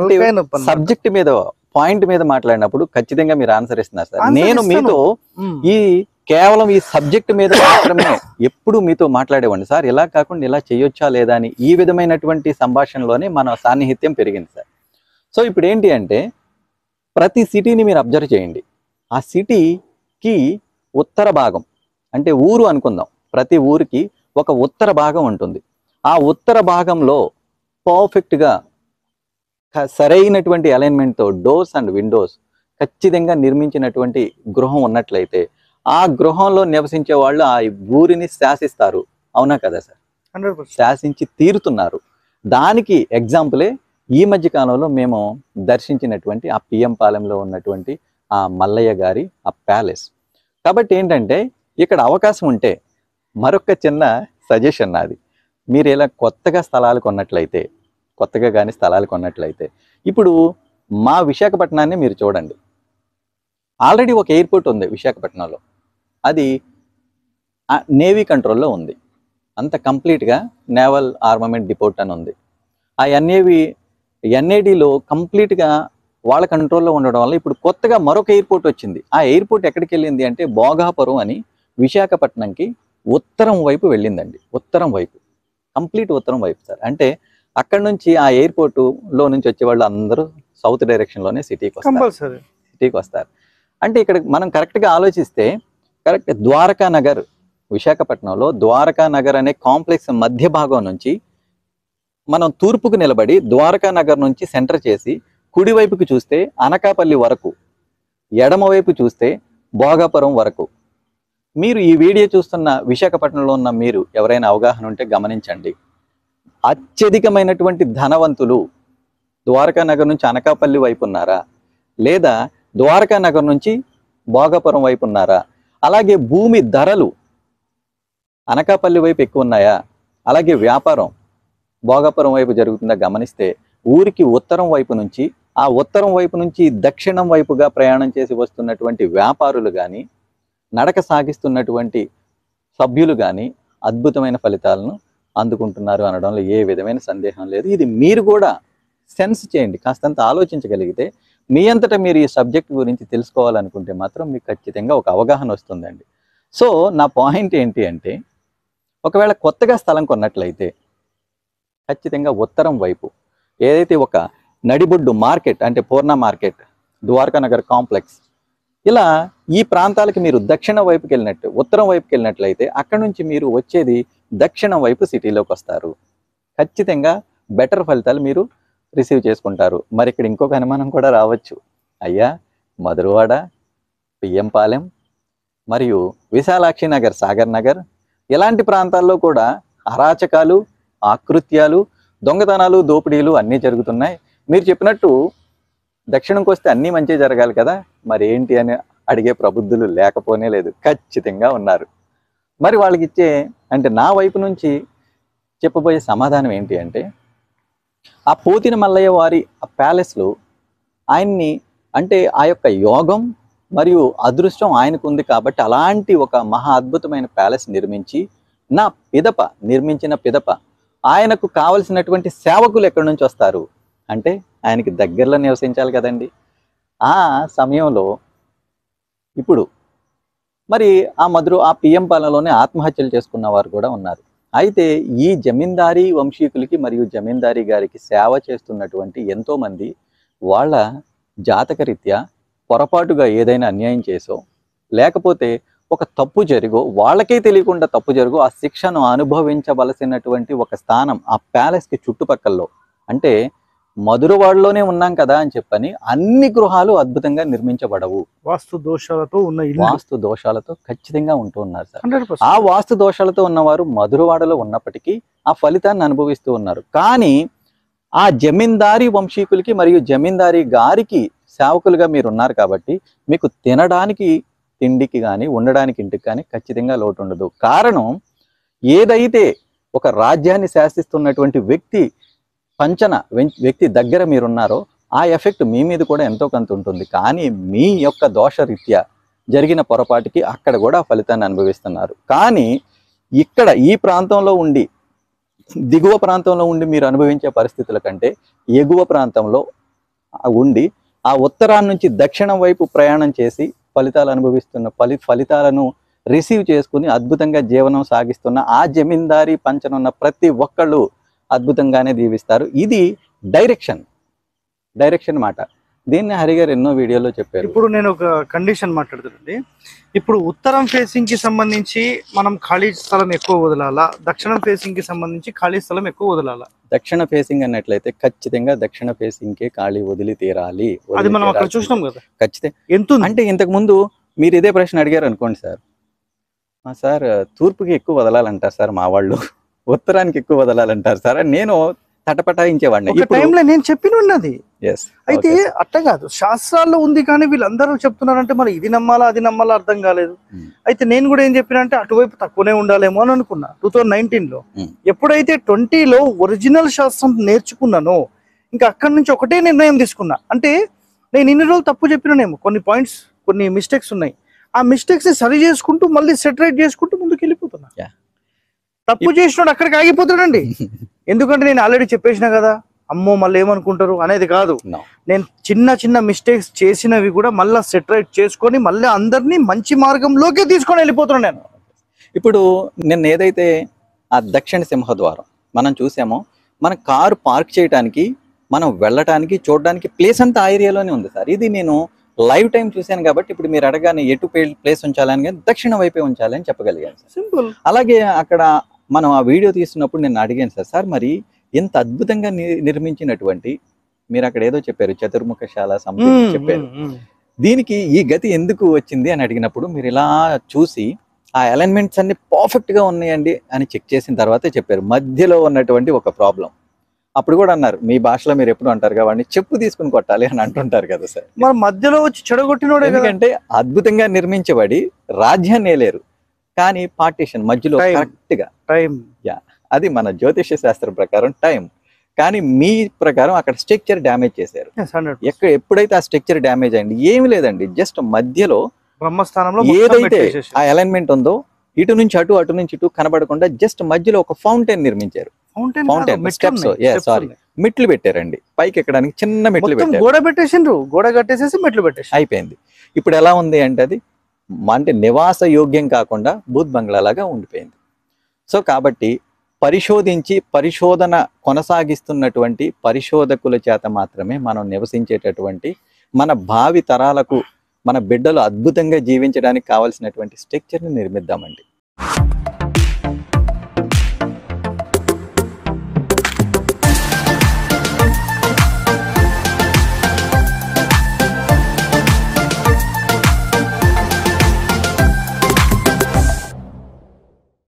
అంటే సబ్జెక్ట్ మీద పాయింట్ మీద మాట్లాడినప్పుడు ఖచ్చితంగా మీరు ఆన్సర్ ఇస్తున్నారు సార్. నేను మీతో ఈ కేవలం ఈ సబ్జెక్ట్ మీద మాత్రమే ఎప్పుడు మీతో మాట్లాడేవాడిని సార్. ఇలా కాకుండా ఇలా చేయొచ్చా లేదా అని ఈ విధమైనటువంటి సంభాషణలోనే మన సాన్నిహిత్యం పెరిగింది సార్. సో ఇప్పుడు ఏంటి అంటే ప్రతి సిటీని మీరు అబ్జర్వ్ చేయండి. ఆ సిటీకి ఉత్తర భాగం అంటే ఊరు అనుకుందాం, ప్రతి ఊరికి ఒక ఉత్తర భాగం ఉంటుంది. ఆ ఉత్తర భాగంలో పర్ఫెక్ట్గా సరైనటువంటి అలైన్మెంట్తో డోర్స్ అండ్ విండోస్ ఖచ్చితంగా నిర్మించినటువంటి గృహం ఉన్నట్లయితే ఆ గృహంలో నివసించే వాళ్ళు ఆ ఊరిని శాసిస్తారు. అవునా కదా సార్? 100% శాసించి తీరుతున్నారు. దానికి ఎగ్జాంపులే ఈ మధ్య కాలంలో మేము దర్శించినటువంటి ఆ పిఎం పాలెంలో ఉన్నటువంటి ఆ మల్లయ్య గారి ఆ ప్యాలెస్. కాబట్టి ఏంటంటే ఇక్కడ అవకాశం ఉంటే మరొక చిన్న సజెషన్ నాది, మీరు ఇలా కొత్తగా స్థలాలు కొన్నట్లయితే, కొత్తగా కానీ స్థలాలు కొన్నట్లయితే, ఇప్పుడు మా విశాఖపట్నాన్ని మీరు చూడండి. ఆల్రెడీ ఒక ఎయిర్పోర్ట్ ఉంది విశాఖపట్నంలో, అది నేవీ కంట్రోల్లో ఉంది. అంత కంప్లీట్గా నేవల్ ఆర్మమెంట్ డిపోర్ట్ అని ఉంది. ఆ ఎన్ఏడిలో కంప్లీట్గా వాళ్ళ కంట్రోల్లో ఉండడం వల్ల ఇప్పుడు కొత్తగా మరొక ఎయిర్పోర్ట్ వచ్చింది. ఆ ఎయిర్పోర్ట్ ఎక్కడికి వెళ్ళింది అంటే భోగాపురం అని విశాఖపట్నంకి ఉత్తరం వైపు వెళ్ళిందండి. ఉత్తరం వైపు, కంప్లీట్ ఉత్తరం వైపు సార్. అంటే అక్కడ నుంచి ఆ ఎయిర్పోర్టులో నుంచి వచ్చే వాళ్ళు అందరూ సౌత్ డైరెక్షన్లోనే సిటీకి వస్తారు. అంటే ఇక్కడ మనం కరెక్ట్గా ఆలోచిస్తే కరెక్ట్ ద్వారకా నగర్, విశాఖపట్నంలో ద్వారకా నగర్ అనే కాంప్లెక్స్ మధ్య భాగం నుంచి మనం తూర్పుకు నిలబడి ద్వారకా నగర్ నుంచి సెంటర్ చేసి కుడివైపుకి చూస్తే అనకాపల్లి వరకు, ఎడమవైపు చూస్తే భోగాపురం వరకు. మీరు ఈ వీడియో చూస్తున్న విశాఖపట్నంలో ఉన్న మీరు ఎవరైనా అవగాహన ఉంటే గమనించండి. అత్యధికమైనటువంటి ధనవంతులు ద్వారకా నగర్ నుంచి అనకాపల్లి వైపు ఉన్నారా, లేదా ద్వారకా నగర్ నుంచి భోగాపురం వైపు ఉన్నారా? అలాగే భూమి ధరలు అనకాపల్లి వైపు ఎక్కువ ఉన్నాయా? అలాగే వ్యాపారం భోగాపురం వైపు జరుగుతుందా గమనిస్తే ఊరికి ఉత్తరం వైపు నుంచి, ఆ ఉత్తరం వైపు నుంచి దక్షిణం వైపుగా ప్రయాణం చేసి వస్తున్నటువంటి వ్యాపారులు కానీ, నడక సాగిస్తున్నటువంటి సభ్యులు కానీ అద్భుతమైన ఫలితాలను అందుకుంటున్నారు అనడంలో ఏ విధమైన సందేహం లేదు. ఇది మీరు కూడా సెన్స్ చేయండి, కాస్తంత ఆలోచించగలిగితే మీ అంతటా మీరు ఈ సబ్జెక్ట్ గురించి తెలుసుకోవాలనుకుంటే మాత్రం మీకు ఖచ్చితంగా ఒక అవగాహన వస్తుందండి. సో నా పాయింట్ ఏంటి అంటే, ఒకవేళ కొత్తగా స్థలం కొన్నట్లయితే ఖచ్చితంగా ఉత్తరం వైపు ఏదైతే ఒక నడిబొడ్డు మార్కెట్ అంటే పూర్ణ మార్కెట్, ద్వారకా నగర్ కాంప్లెక్స్, ఇలా ఈ ప్రాంతాలకి మీరు దక్షిణ వైపుకి వెళ్ళినట్టు, ఉత్తరం వైపుకి వెళ్ళినట్లయితే అక్కడ నుంచి మీరు వచ్చేది దక్షిణం వైపు సిటీలోకి వస్తారు. ఖచ్చితంగా బెటర్ ఫలితాలు మీరు రిసీవ్ చేసుకుంటారు. మరి ఇక్కడ ఇంకొక అనుమానం కూడా రావచ్చు, అయ్యా మధురవాడ, పిఎం పాలెం మరియు విశాలాక్షి నగర్, సాగర్ నగర్ ఇలాంటి ప్రాంతాల్లో కూడా అరాచకాలు, ఆకృత్యాలు, దొంగతనాలు, దోపిడీలు అన్నీ జరుగుతున్నాయి. మీరు చెప్పినట్టు దక్షిణంకి వస్తే అన్నీ మంచి జరగాలి కదా, మరి ఏంటి అని అడిగే ప్రబుద్ధులు లేకపోనే లేదు, ఖచ్చితంగా ఉన్నారు. మరి వాళ్ళకి ఇచ్చే అంటే నా వైపు నుంచి చెప్పబోయే సమాధానం ఏంటి అంటే, ఆ పోతిన మల్లయ్య వారి ఆ ప్యాలెస్లో ఆయన్ని అంటే ఆ యొక్క యోగం మరియు అదృష్టం ఆయనకు ఉంది కాబట్టి అలాంటి ఒక మహా అద్భుతమైన ప్యాలెస్ నిర్మించి నిర్మించిన పిదప ఆయనకు కావలసినటువంటి సేవకులు ఎక్కడి నుంచి వస్తారు అంటే ఆయనకి దగ్గరలో నివసించాలి కదండి. ఆ సమయంలో ఇప్పుడు మరి ఆ పిఎం పాలనలోనే ఆత్మహత్యలు చేసుకున్న వారు కూడా ఉన్నారు. అయితే ఈ జమీందారీ వంశీకులకి మరియు జమీందారీ గారికి సేవ చేస్తున్నటువంటి ఎంతోమంది వాళ్ళ జాతకరీత్యా పొరపాటుగా ఏదైనా అన్యాయం చేసో, లేకపోతే ఒక తప్పు జరిగో, వాళ్ళకే తెలియకుండా తప్పు జరిగో ఆ శిక్షను అనుభవించవలసినటువంటి ఒక స్థానం ఆ ప్యాలెస్కి చుట్టుపక్కల్లో, అంటే మధురవాడలోనే ఉన్నాం కదా అని చెప్పని అన్ని గృహాలు అద్భుతంగా నిర్మించబడవు. వాస్తు దోషాలతో ఖచ్చితంగా ఉంటూ ఉన్నారు సార్. 100%. ఆ వాస్తు దోషాలతో ఉన్నవారు మధురవాడలో ఉన్నప్పటికీ ఆ ఫలితాన్ని అనుభవిస్తూ ఉన్నారు. కానీ ఆ జమీందారీ వంశీకులకి మరియు జమీందారీ గారికి సేవకులుగా మీరు ఉన్నారు కాబట్టి మీకు తినడానికి తిండికి కానీ ఉండడానికి ఇంటికి కానీ ఖచ్చితంగా లోటు ఉండదు. కారణం ఏదైతే ఒక రాజ్యాన్ని శాసిస్తున్నటువంటి వ్యక్తి దగ్గర మీరున్నారో ఆ ఎఫెక్ట్ మీ మీద కూడా ఎంతో కొంత ఉంటుంది. కానీ మీ యొక్క దోషరీత్యా జరిగిన పొరపాటుకి అక్కడ కూడా ఫలితాన్ని అనుభవిస్తున్నారు. కానీ ఇక్కడ ఈ ప్రాంతంలో ఉండి దిగువ ప్రాంతంలో ఉండి మీరు అనుభవించే పరిస్థితుల కంటే ఎగువ ప్రాంతంలో ఉండి ఆ ఉత్తరాన్ని నుంచి దక్షిణం వైపు ప్రయాణం చేసి ఫలితాలు అనుభవిస్తున్న ఫలితాలను రిసీవ్ చేసుకుని అద్భుతంగా జీవనం సాగిస్తున్న ఆ జమీందారీ పంచనున్న ప్రతి ఒక్కళ్ళు అద్భుతంగానే దీవిస్తారు. ఇది డైరెక్షన్ మాట. దీన్ని హరిగారు ఎన్నో వీడియోలో చెప్పారు. ఇప్పుడు నేను ఒక కండిషన్ మాట్లాడుతానండి. ఇప్పుడు ఉత్తరం ఫేసింగ్ కి సంబంధించి మనం ఖాళీ స్థలం ఎక్కువ వదలాలా, దక్షిణం ఫేసింగ్ కి సంబంధించి ఖాళీ స్థలం ఎక్కువ వదలాలా? దక్షిణ ఫేసింగ్ అన్నట్లయితే ఖచ్చితంగా దక్షిణ ఫేసింగ్ కే ఖాళీ వదిలి తీరాలి. అది మనం అక్కడ చూసినాం కదా. ఖచ్చితంగా ఎంత అంటే ఇంతకు ముందు మీరు ఇదే ప్రశ్న అడిగారు అనుకోండి సార్, సార్ తూర్పుకి ఎక్కువ వదలాలంటారు సార్ మా వాళ్ళు, ఉత్తరానికి ఎక్కువ వదలాలంటారు సార్ అని నేను తటపటాయించేవాడిని. టైంలో నేను చెప్పిన ఉన్నది. అయితే అట్ట కాదు, శాస్త్రాల్లో ఉంది కానీ వీళ్ళందరూ చెప్తున్నారంటే మరి ఇది నమ్మాలా అది నమ్మాలా అర్థం కాలేదు. అయితే నేను కూడా ఏం చెప్పిన అంటే అటువైపు తక్కువనే ఉండాలేమో అని అనుకున్నా. 2019లో ఎప్పుడైతే 20లో ఒరిజినల్ శాస్త్రం నేర్చుకున్నానో ఇంకా అక్కడి నుంచి ఒకటే నిర్ణయం తీసుకున్నా. అంటే నేను ఇన్ని రోజులు తప్పు చెప్పినానేమో, కొన్ని పాయింట్స్ కొన్ని మిస్టేక్స్ ఉన్నాయి, ఆ మిస్టేక్స్ ని సరి చేసుకుంటూ మళ్ళీ సెటరేట్ చేసుకుంటూ ముందుకు వెళ్ళిపోతున్నా. తప్పు చేసినాడు అక్కడికి ఆగిపోతాడండి. ఎందుకంటే నేను ఆల్రెడీ చెప్పేసిన కదా, అమ్మో మళ్ళీ ఏమనుకుంటారు అనేది కాదు. నేను చిన్న మిస్టేక్స్ చేసినవి కూడా మళ్ళీ సెటరేట్ చేసుకొని మళ్ళీ అందరినీ మంచి మార్గంలోకి తీసుకొని వెళ్ళిపోతున్నాను నేను. ఇప్పుడు నిన్న ఏదైతే ఆ దక్షిణ సింహద్వారం మనం చూసామో, మన కారు పార్క్ చేయడానికి, మనం వెళ్ళటానికి, చూడడానికి ప్లేస్ అంతా ఆ ఏరియాలోనే ఉంది సార్. ఇది నేను లైవ్ టైం చూశాను కాబట్టి ఇప్పుడు మీరు అడగానే ఎటు ప్లేస్ ఉంచాలని కానీ దక్షిణ వైపే ఉంచాలని చెప్పగలిగాను సార్. సింపుల్. అలాగే అక్కడ మనం ఆ వీడియో తీస్తున్నప్పుడు నేను అడిగాను సార్, మరి ఇంత అద్భుతంగా నిర్మించినటువంటి, మీరు అక్కడ ఏదో చెప్పారు చతుర్ముఖశాల సంథింగ్ చెప్పారు, దీనికి ఈ గతి ఎందుకు వచ్చింది అని అడిగినప్పుడు మీరు ఇలా చూసి ఆ అలైన్మెంట్స్ అన్ని పర్ఫెక్ట్ గా ఉన్నాయండి అని చెక్ చేసిన తర్వాతే చెప్పారు మధ్యలో ఉన్నటువంటి ఒక ప్రాబ్లం. అప్పుడు కూడా అన్నారు, మీ భాషలో మీరు ఎప్పుడు అంటారు కాబట్టి చెప్పు తీసుకుని కొట్టాలి అని అంటుంటారు కదా సార్. మరి మధ్యలో వచ్చి చెడగొట్టినోడే. ఎందుకంటే అద్భుతంగా నిర్మించబడి రాజ్యాన్ని ఏలేరు, కానీ పార్టీషన్ మధ్యలో కరెక్ట్ గా టైం, అది మన జ్యోతిష శాస్త్రం ప్రకారం టైం. కానీ మీ ప్రకారం అక్కడ స్ట్రక్చర్ డ్యామేజ్ చేశారు. ఎప్పుడైతే ఆ స్ట్రక్చర్ డ్యామేజ్ అయింది, ఏమి లేదండి, జస్ట్ మధ్యలో బ్రహ్మస్థానంలో ఏదైతే ఆ అలైన్మెంట్ ఉందో ఇటు నుంచి అటు, అటు నుంచి ఇటు కనబడకుండా జస్ట్ మధ్యలో ఒక ఫౌంటైన్ నిర్మించారు. స్టెప్స్, సారీ, మెట్లు పెట్టారండి. పైకి ఎక్కడానికి చిన్న మెట్లు పెట్టారు. గోడ పెట్టేసిండ్రు, గోడ కట్టేసేసి మెట్లు పెట్టేసి అయిపోయింది. ఇప్పుడు ఎలా ఉంది అంటే అది అంటే నివాస యోగ్యం కాకుండా బూత్ బంగ్లా లాగా ఉండిపోయింది. సో కాబట్టి పరిశోధించి పరిశోధన కొనసాగిస్తున్నటువంటి పరిశోధకుల చేత మాత్రమే మనం నివసించేటటువంటి, మన భావి తరాలకు మన బిడ్డలు అద్భుతంగా జీవించడానికి కావాల్సినటువంటి స్ట్రక్చర్ని నిర్మిద్దామండి.